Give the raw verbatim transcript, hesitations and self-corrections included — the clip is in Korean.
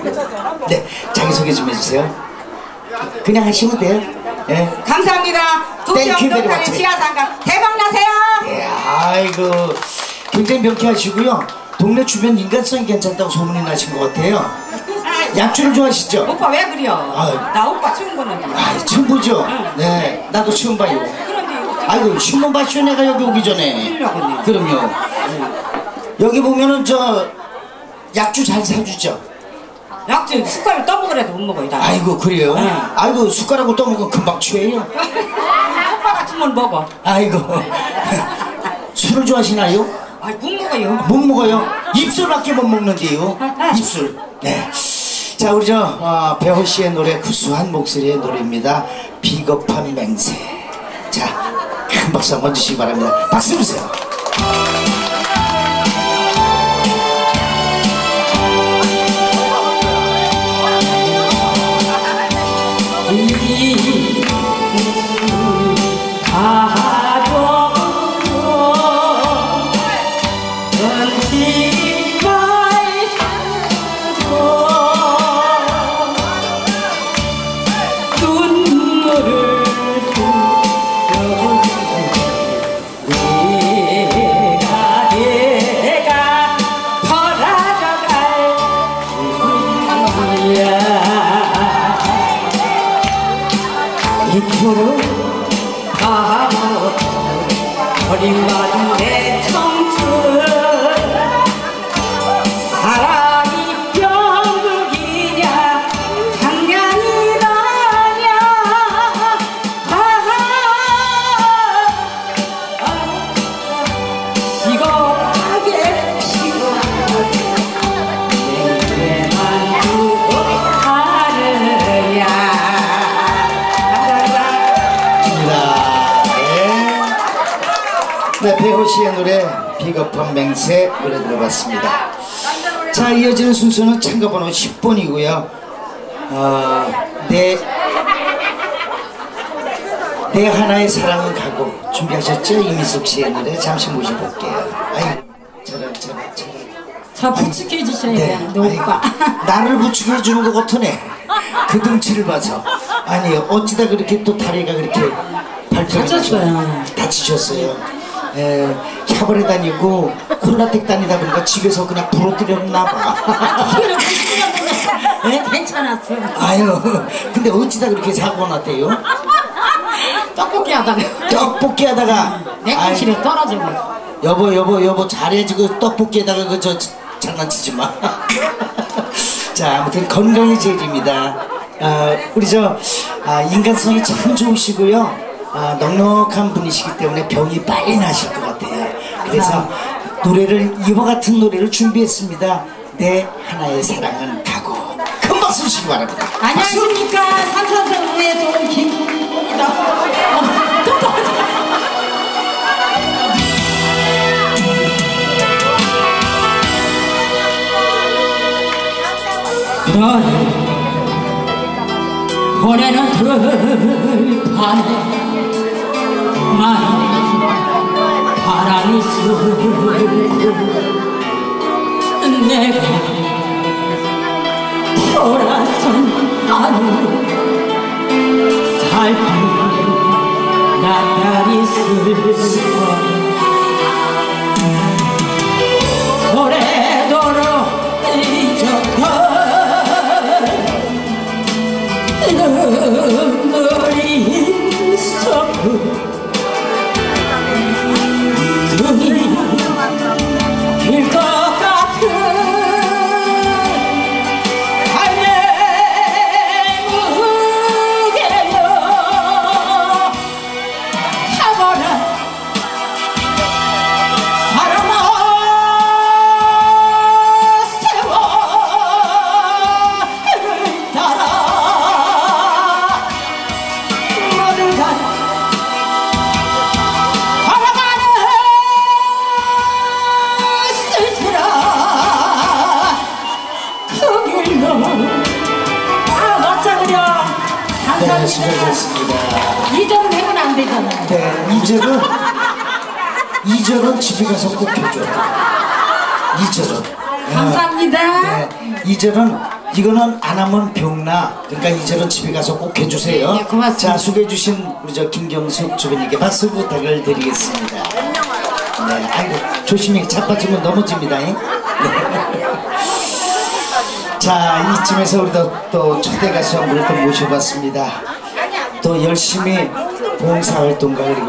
네, 자기소개 좀 해주세요. 그냥 하시면 돼요. 예. 감사합니다. 두평동탄의 지하상가 대박나세요. 예, 아이고 굉장히 명쾌하시고요. 동네 주변 인간성이 괜찮다고 소문이 나신 것 같아요. 약주를 좋아하시죠? 오빠 왜 그래요? 아유. 나 오빠 처음 보는데. 아, 처음 보죠? 응. 네, 나도 처음 봐요. 그런데 아이고 신문 봤죠 내가 여기 오기 전에. 그러겠네. 그럼요. 네. 여기 보면은 저 약주 잘 사주죠? 약주 숟가락 떠먹으라도 못 먹어요. 나. 아이고 그래요? 응. 아이고 숟가락으로 떠먹으면 금방 취해요. 오빠 같으면 먹어. 아이고 술을 좋아하시나요? 아, 못 먹어요. 못 먹어요? 입술밖에 못 먹는데요. 입술. 네. 자 우리 저 어, 배호 씨의 노래 구수한 목소리의 노래입니다. 비겁한 맹세. 자 큰 박수 한번 주시기 바랍니다. 박수 주세요. 이토록 바보 버림받은 내 청춘 사랑이 병국이냐 장난이라냐 시겁하게 시겁하게 냉sve만 두고 하느냐. 네, 배호 씨의 노래 비겁한 맹세 노래 들어봤습니다. 자, 이어지는 순서는 참가번호 십 번이고요. 어, 내, 내 하나의 사랑은 가고 준비하셨죠? 이미숙 씨의 노래 잠시 모셔볼게요. 아이, 저런 저런 저런. 저 부축해 주셔야 네, 돼요, 네, 오빠. 나를 부축해 주는 것 같으네. 그 등치를 봐서. 아니 어찌다 그렇게 또 다리가 그렇게 발표가 다쳤어요. 다치셨어요. 에, 샤브레 다니고 콜라텍 다니다 보니까 집에서 그냥 부러뜨렸나 봐. 네? 괜찮았어. 아유, 근데 어찌다 그렇게 사고 났대요? 떡볶이 하다가. 떡볶이 하다가. 냉동실에 떨어지고. 여보, 여보, 여보, 잘해지. 그 떡볶이에다가 그 저 장난치지 마. 자, 아무튼 건강이 제일입니다. 어, 우리 저 아, 인간성이 참 좋으시고요. 아, 넉넉한 분이시기 때문에 병이 빨리 나실 것 같아요. 그래서 노래를 이와 같은 노래를 준비했습니다. 내 하나의 사랑은 가고. 큰 박수 주시기 바랍니다. 안녕하십니까. 삼산성우의 좋은 김입니다. 어, 또 떨어져. 너를 보내는 들판에 나는 바람이 슬고 내가 돌아선 하늘 살피 나날이 슬퍼 오래도록 잊었던 눈물이 섞고 눈이 필 것 같은 삶의 무게여 타고난 사랑아 세월을 따라 모든 것 네, 수고하셨습니다. 이 절 내면 안 되잖아요. 네, 이 절은 이 절은 집에 가서 꼭 해줘. 이 절은 감사합니다. 네, 이 절은 이거는 안 하면 병나. 그러니까 이제는 집에 가서 꼭 해주세요. 네, 네, 고맙습니다. 자, 소개해주신 우리 저 김경숙 주부님께 박수 부탁을 드리겠습니다. 네, 아이고 조심히 자빠지면 넘어집니다. 네. 자, 이쯤에서 우리도 또 초대 가수 한 분을 또 모셔봤습니다. 또 열심히 봉사활동가 그리고